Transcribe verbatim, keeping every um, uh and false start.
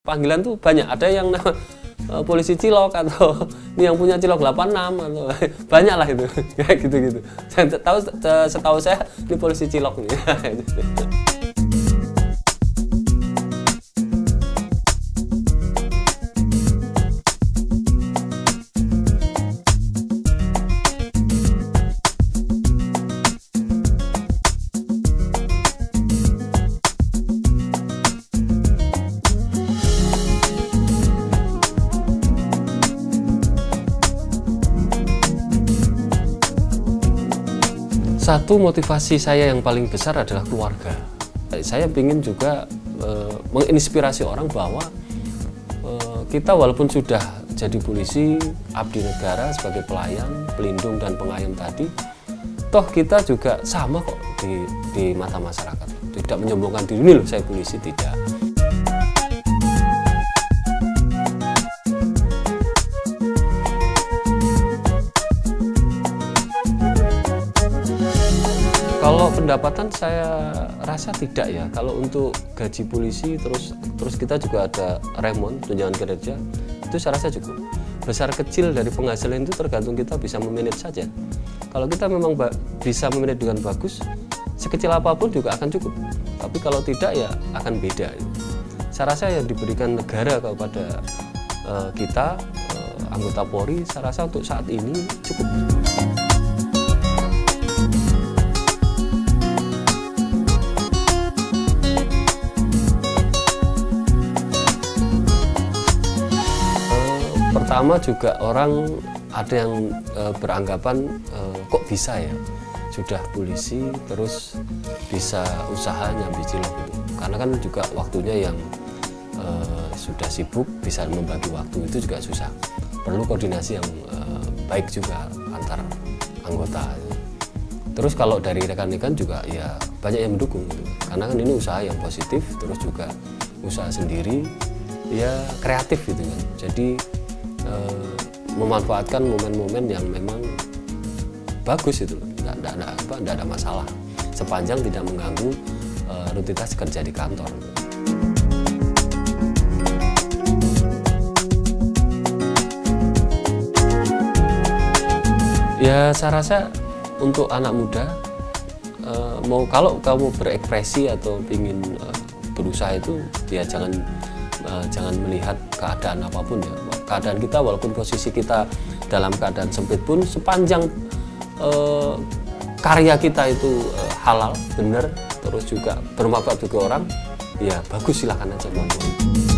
panggilan tuh banyak, ada yang nama uh, polisi cilok atau ini yang punya cilok delapan enam atau banyak lah itu kayak gitu-gitu. Saya tahu setahu saya ini polisi cilok nih. Satu motivasi saya yang paling besar adalah keluarga. Saya ingin juga e, menginspirasi orang bahwa e, kita walaupun sudah jadi polisi, abdi negara sebagai pelayan, pelindung dan pengayom tadi, toh kita juga sama kok di, di mata masyarakat. Tidak menyombongkan diri, ini loh saya polisi, tidak. Kalau pendapatan saya rasa tidak ya. Kalau untuk gaji polisi terus terus kita juga ada remon, tunjangan kinerja, itu saya rasa cukup. Besar kecil dari penghasilan itu tergantung kita bisa memanage saja. Kalau kita memang bisa memanage dengan bagus, sekecil apapun juga akan cukup. Tapi kalau tidak ya akan beda. Saya rasa yang diberikan negara kepada uh, kita uh, anggota Polri, saya rasa untuk saat ini cukup. Pertama juga orang ada yang e, beranggapan e, kok bisa ya sudah polisi terus bisa usaha nyambi cilok gitu. Karena kan juga waktunya yang e, sudah sibuk, bisa membagi waktu itu juga susah. Perlu koordinasi yang e, baik juga antar anggota. Terus kalau dari rekan-rekan juga ya banyak yang mendukung gitu. Karena kan ini usaha yang positif, terus juga usaha sendiri ya kreatif gitu kan. Jadi memanfaatkan momen-momen yang memang bagus itu, nggak, nggak, nggak, apa, nggak ada masalah sepanjang tidak mengganggu uh, rutinitas kerja di kantor. Ya saya rasa untuk anak muda uh, mau kalau kamu berekspresi atau ingin uh, berusaha itu ya jangan uh, jangan melihat keadaan apapun ya. Keadaan kita walaupun posisi kita dalam keadaan sempit pun sepanjang eh, karya kita itu eh, halal, benar, terus juga bermanfaat bagi orang, ya bagus, silakan aja.